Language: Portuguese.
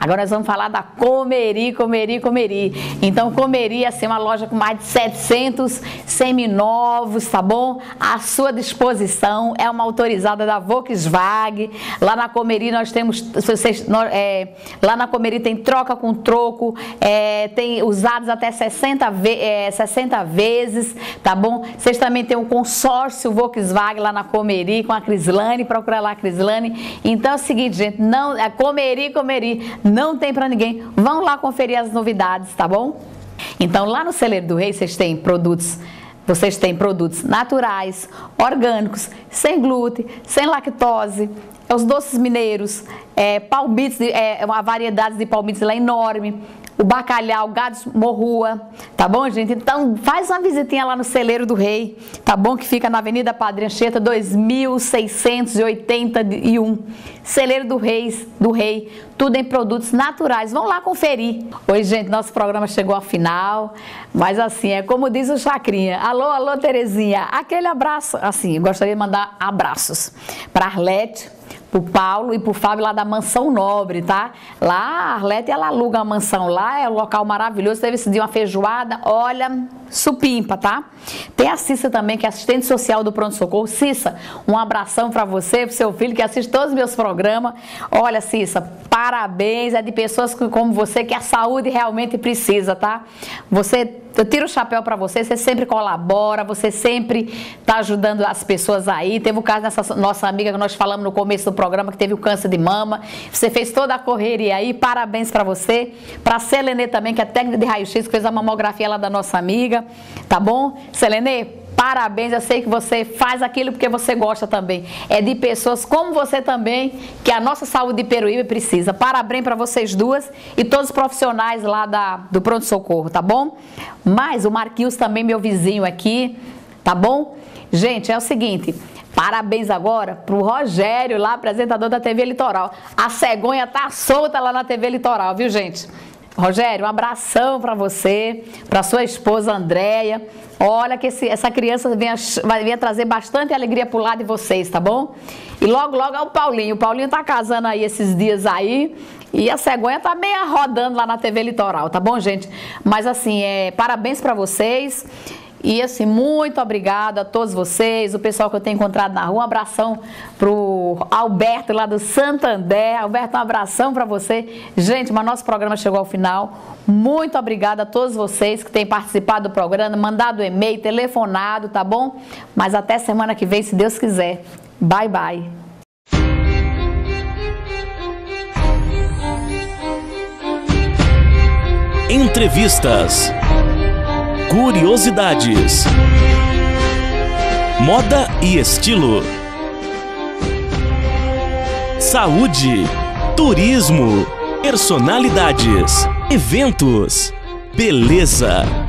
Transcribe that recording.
Agora nós vamos falar da Comeri. Então, Comeri é assim, uma loja com mais de 700 seminovos, tá bom? À sua disposição, é uma autorizada da Volkswagen. Lá na Comeri nós temos, lá na Comeri tem troca com troco, tem usados até 60 vezes, tá bom? Vocês também tem um consórcio Volkswagen lá na Comeri com a Crislane, procura lá a Crislane. Então é o seguinte, gente, não, é Comeri, não tem pra ninguém. Vão lá conferir as novidades, tá bom? Então lá no Celeiro do Rei vocês têm produtos naturais, orgânicos, sem glúten, sem lactose, os doces mineiros, palmitos, uma variedade de palmitos lá enorme, o bacalhau, gados morrua, tá bom, gente? Então faz uma visitinha lá no Celeiro do Rei, tá bom? Que fica na Avenida Padre Anchieta, 2681. Celeiro do Rei, tudo em produtos naturais. Vão lá conferir. Oi, gente, nosso programa chegou ao final, mas assim, é como diz o Chacrinha. Alô, Terezinha, aquele abraço. Assim, eu gostaria de mandar abraços para Arlete, pro Paulo e pro Fábio lá da Mansão Nobre, tá? Lá a Arlete, ela aluga a mansão lá, é um local maravilhoso. Teve esse dia uma feijoada, olha, supimpa, tá? Tem a Cissa também, que é assistente social do Pronto Socorro. Cissa, um abração pra você, pro seu filho que assiste todos os meus programas. Olha, Cissa, parabéns, é de pessoas como você que a saúde realmente precisa, tá? Eu tiro o chapéu pra você, você sempre colabora, você sempre tá ajudando as pessoas aí. Teve o caso dessa nossa amiga que nós falamos no começo do programa, que teve o câncer de mama. Você fez toda a correria aí, parabéns pra você. Pra Selenê também, que é técnica de raio-x, que fez a mamografia lá da nossa amiga, tá bom? Selenê, parabéns, eu sei que você faz aquilo porque você gosta também. É de pessoas como você também, que a nossa saúde de Peruíbe precisa. Parabéns para vocês duas e todos os profissionais lá do Pronto Socorro, tá bom? Mas o Marquinhos também, meu vizinho aqui, tá bom? Gente, é o seguinte, parabéns agora pro Rogério, lá, apresentador da TV Litoral. A cegonha tá solta lá na TV Litoral, viu, gente? Rogério, um abração para você, para sua esposa Andréia. Olha que essa criança vai trazer bastante alegria pro lado de vocês, tá bom? E logo é o Paulinho. O Paulinho tá casando aí esses dias aí e a cegonha tá meio rodando lá na TV Litoral, tá bom, gente? Mas assim, parabéns para vocês. E assim, muito obrigada a todos vocês, o pessoal que eu tenho encontrado na rua. Um abração pro Alberto lá do Santander. Alberto, um abração para você. Gente, mas nosso programa chegou ao final. Muito obrigada a todos vocês que têm participado do programa, mandado e-mail, telefonado, tá bom? Mas até semana que vem, se Deus quiser. Bye, bye. Entrevistas. Curiosidades, moda e estilo, saúde, turismo, personalidades, eventos, beleza.